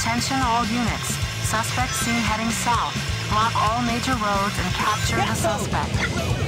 Attention all units. Suspect seen heading south. Block all major roads and capture the suspect.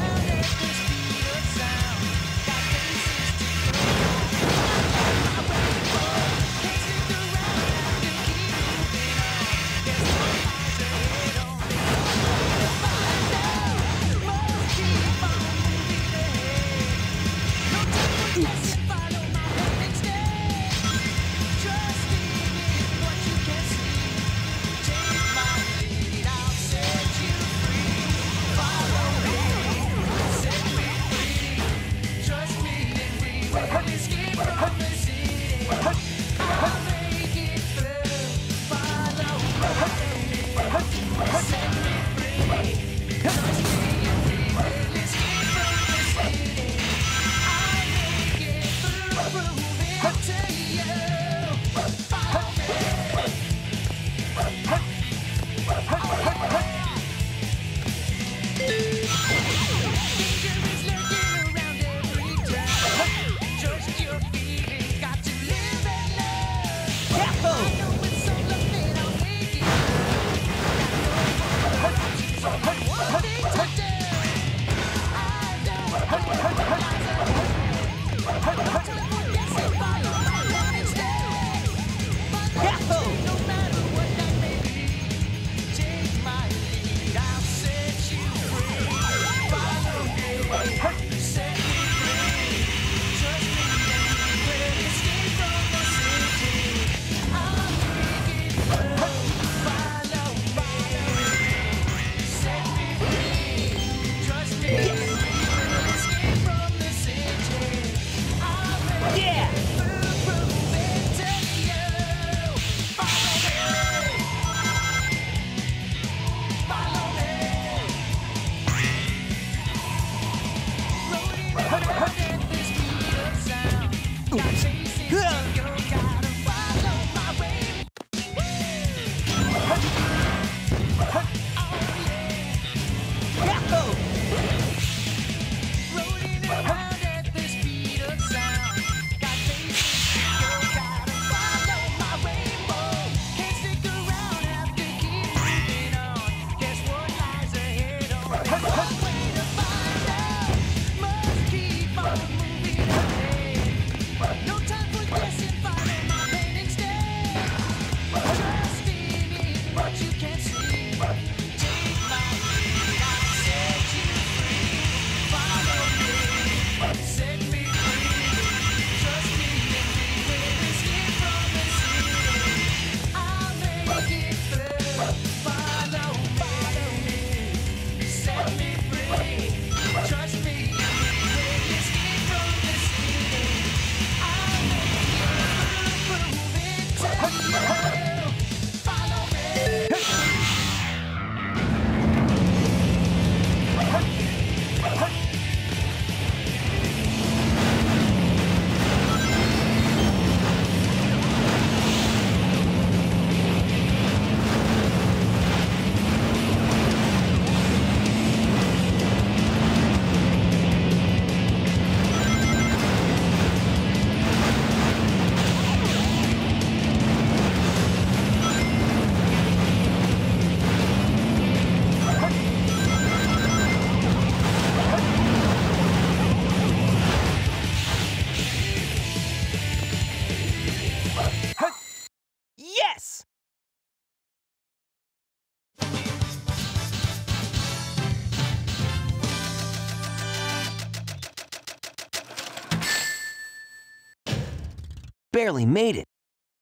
Barely made it.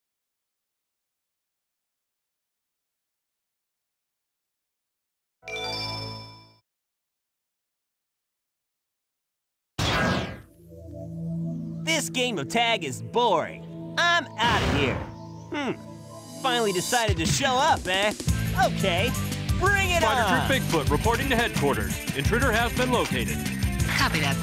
This game of tag is boring. I'm out of here. Finally decided to show up, eh? Okay, bring it Spider on! Troop Bigfoot reporting to headquarters. Intruder has been located. Copy that.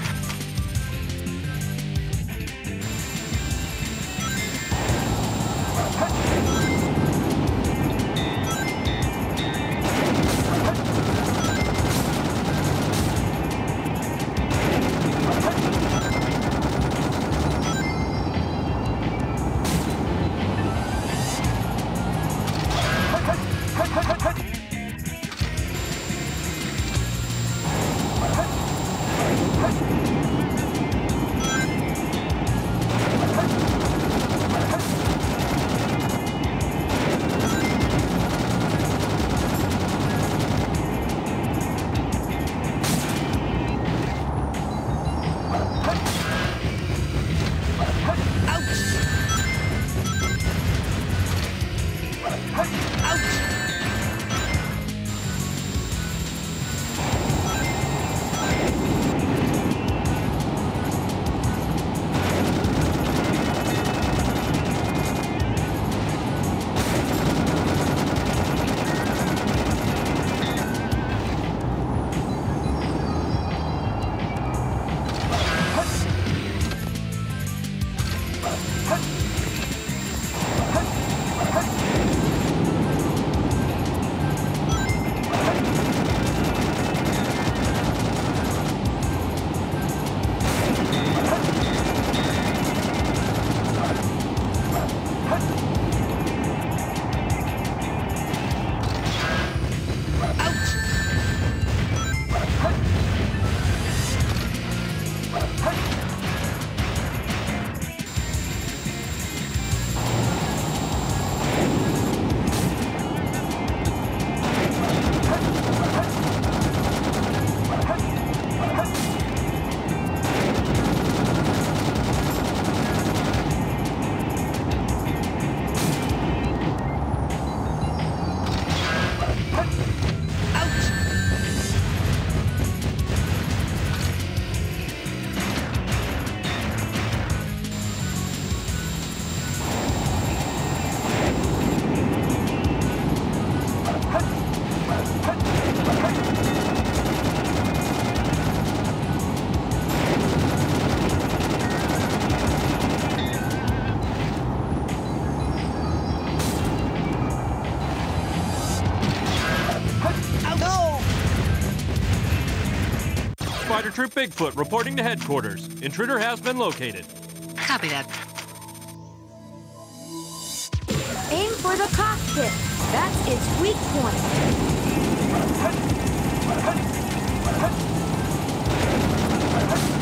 Spider Troop Bigfoot reporting to headquarters. Intruder has been located. Copy that. Aim for the cockpit. That's its weak point.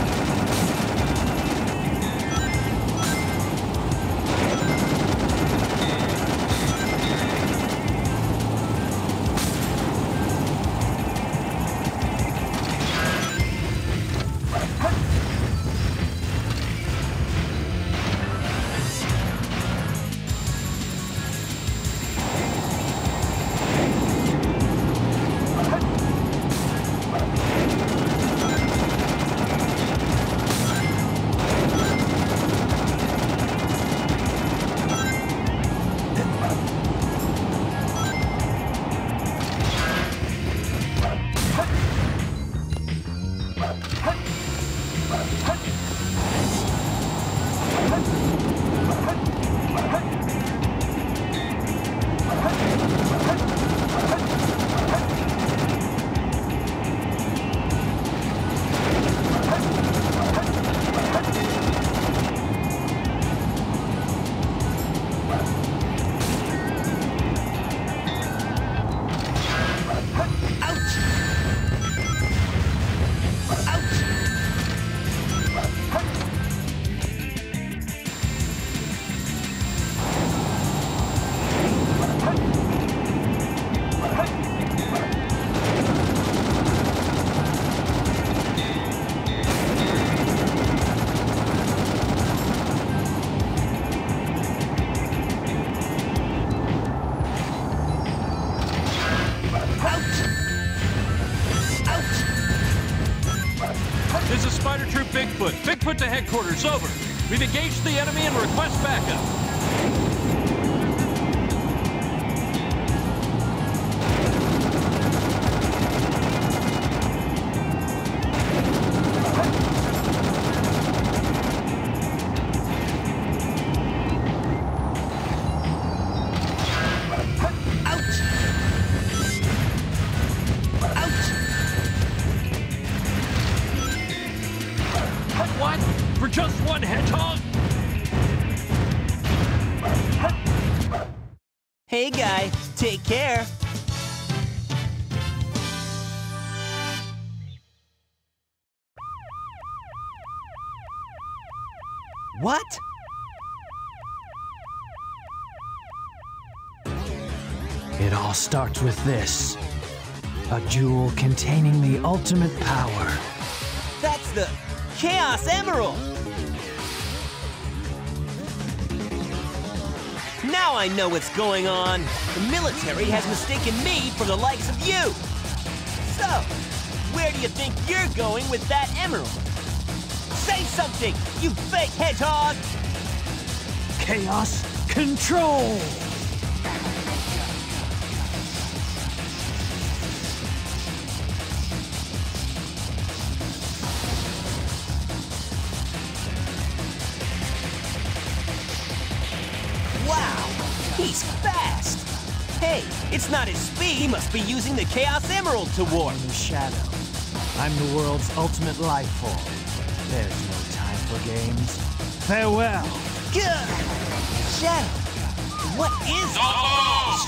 This is Spider Troop Bigfoot. Bigfoot to headquarters, over. We've engaged the enemy and request backup. What? For just one hedgehog? Hey, guy, take care. What? It all starts with this. A jewel containing the ultimate power. That's the Chaos Emerald! Now I know what's going on. The military has mistaken me for the likes of you. So, where do you think you're going with that emerald? Say something, you fake hedgehog! Chaos Control! He's fast! Hey, it's not his speed. He must be using the Chaos Emerald to warp. I'm the Shadow. I'm the world's ultimate life form. There's no time for games. Farewell. Gah! Shadow, what is it?